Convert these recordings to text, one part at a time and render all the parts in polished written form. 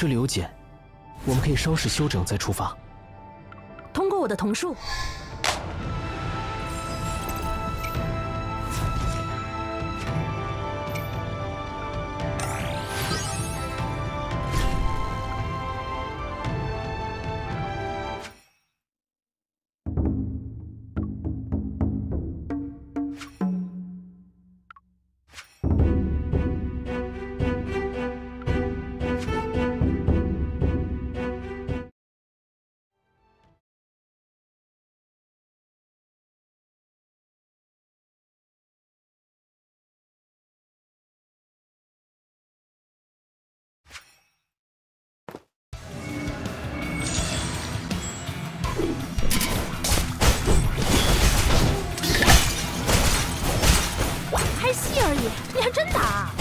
这里有茧，我们可以稍事休整再出发。 通过我的瞳术。 拍戏而已，你还真打啊？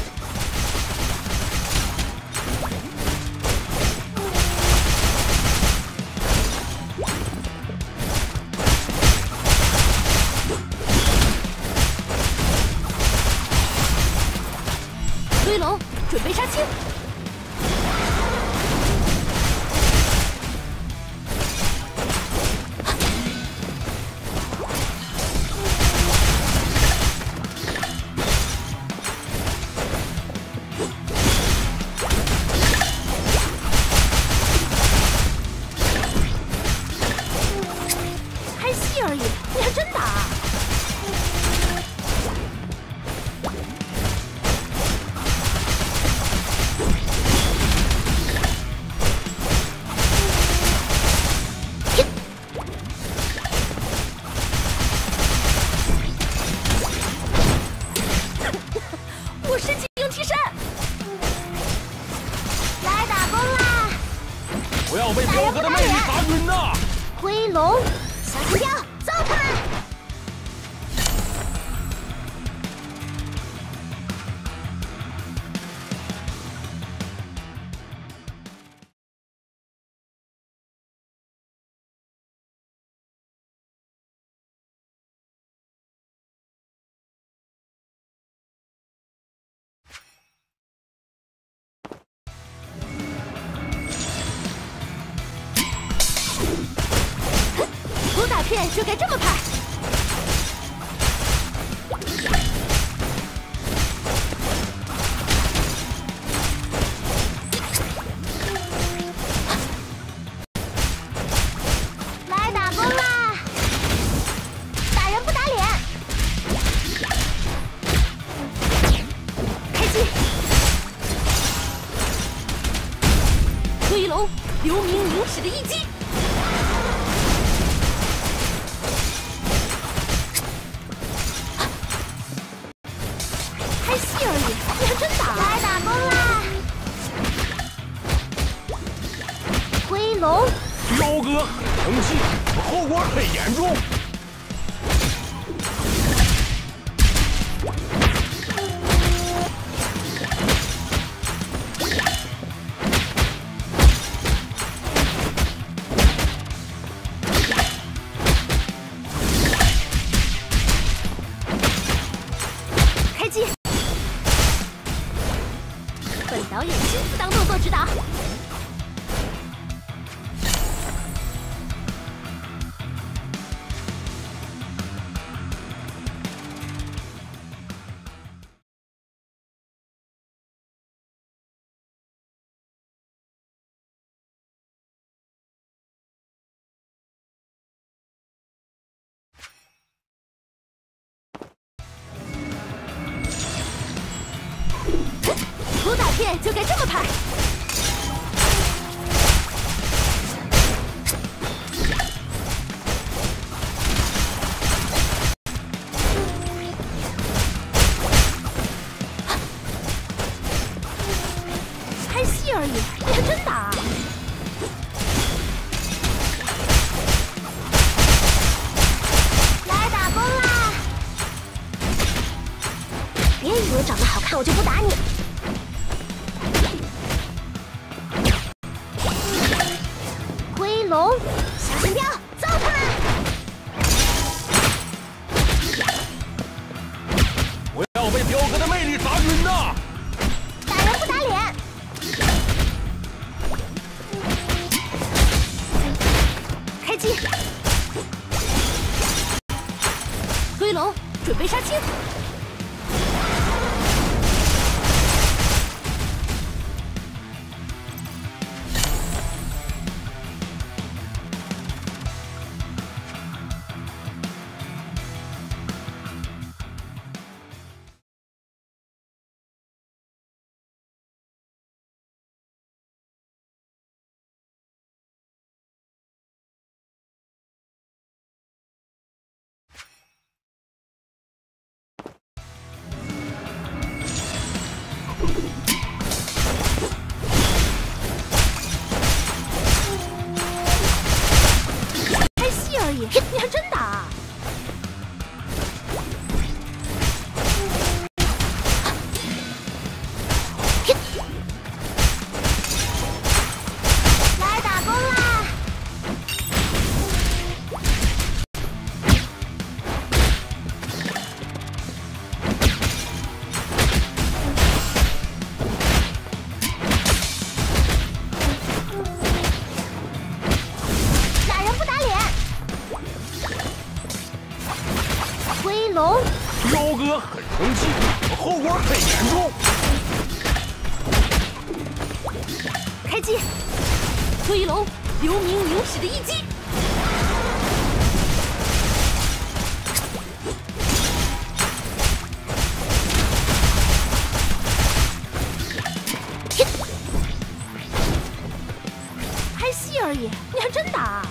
追龙，准备杀青。 而已，你还真打啊？我升级用替身， 来打工啦！ 不要被彪哥的魅力打晕呐！ 灰龙，小心跳！ 揍他们！ 图打片就该这么拍。 来打工啦！打人不打脸。 开机。推龙，流明明史的一击。拍戏而已，你还真打？ 来打工啦！灰龙。 彪哥很生气，后果很严重。 开机。本导演亲自当动作指导。 图打片就该这么拍。拍戏而已，你还真打啊？ 来打工啦！别以为长得好看我就不打你。 灰龙，小心跳，揍他们！ 不要被彪哥的魅力打晕呐！ 打人不打脸。 准备杀青。 你还真打啊！ 来打工啦！打人不打脸。 飞龙， 彪哥很生气，后果很严重。 开机！飞龙，流明影史的一击。拍戏而已，你还真打啊！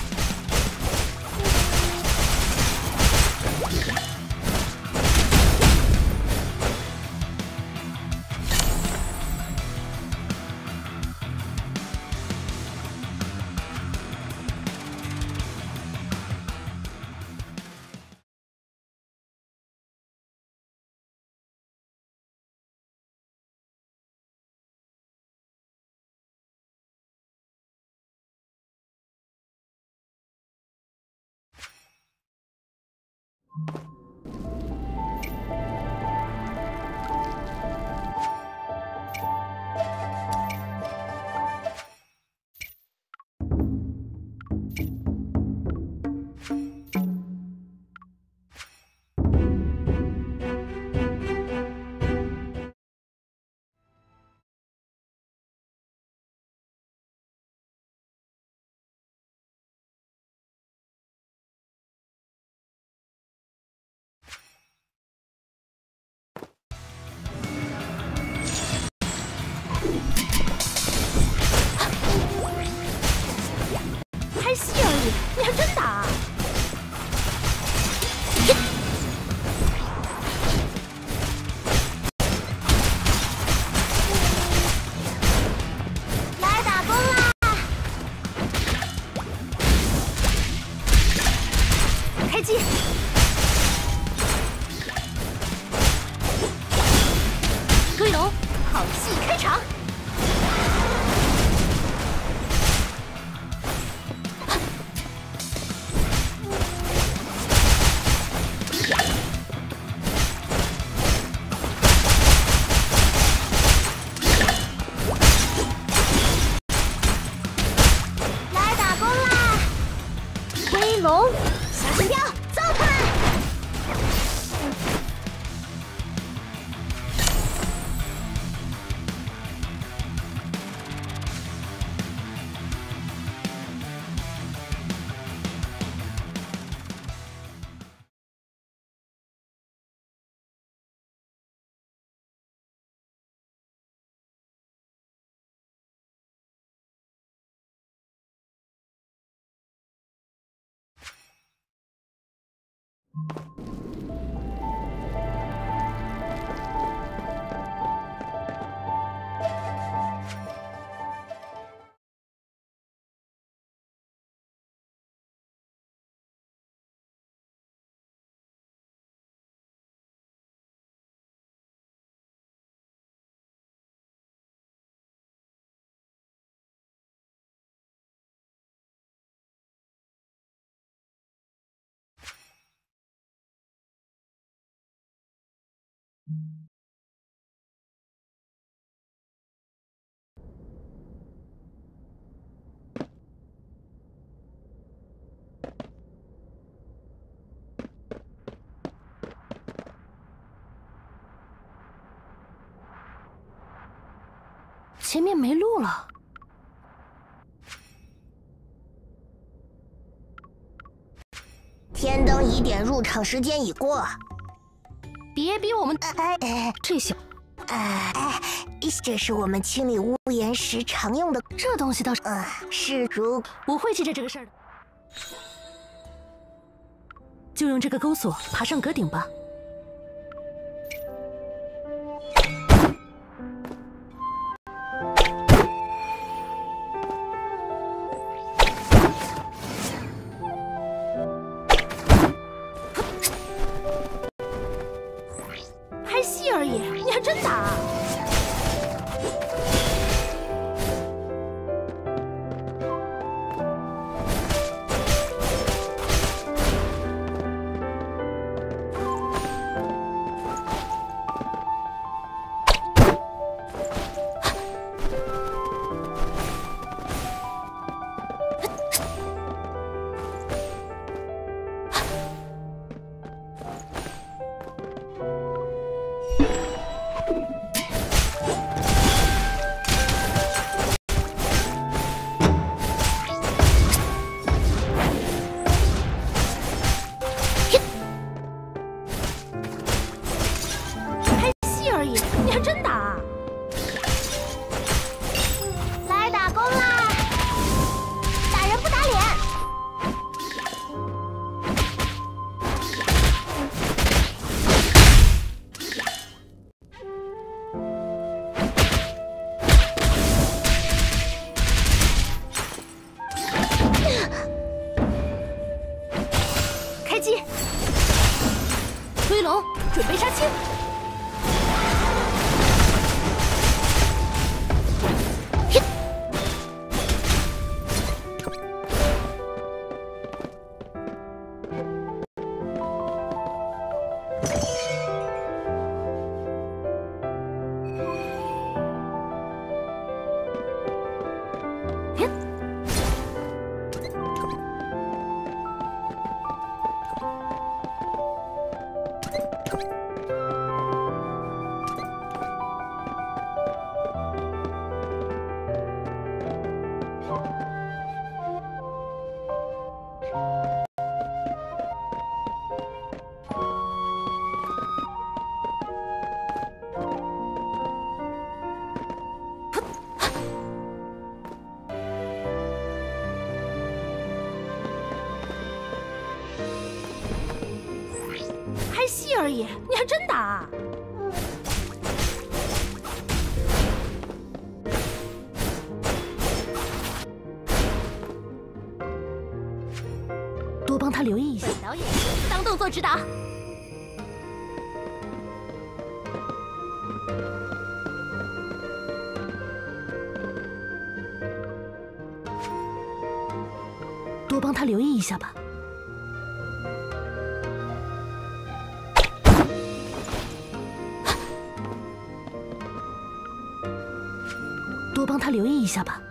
拍戏而已，你还真打啊！ 来打工啦！ 开机！追龙，好戏开场！ 龙，小心镖，走开！ 前面没路了。 天灯已点，入场时间已过。 别逼我们！这小， 这是我们清理屋檐时常用的。 这东西倒是，我会记着这个事儿的。就用这个钩索爬上阁顶吧。 而已，你还真打？ 推龙，准备杀青。 拍戏而已，你还真打？ 多帮他留意一下。 导演当动作指导。 多帮他留意一下吧。 多帮他留意一下吧。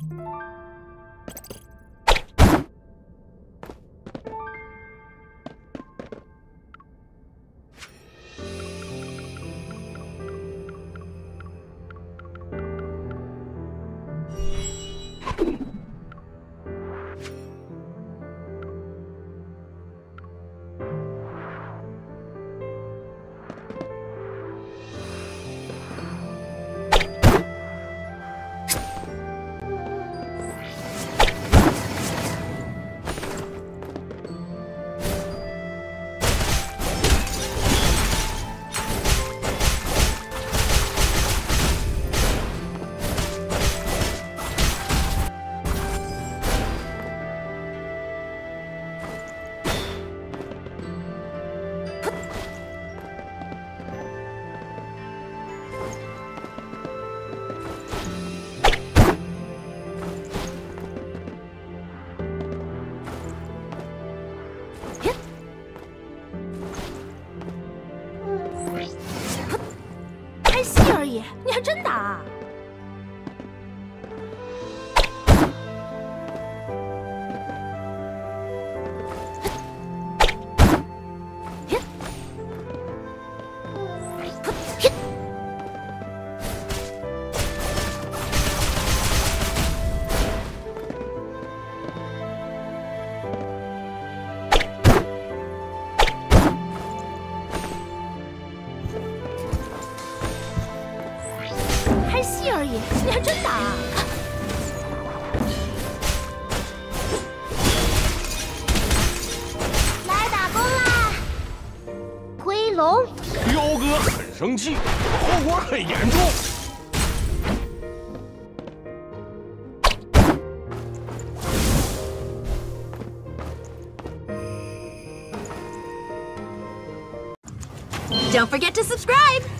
拍戏而已，你还真打啊？拍戏而已，你还真打啊？ 来打工啦！推龙， 彪哥很生气，后果很严重。 Don't forget to subscribe!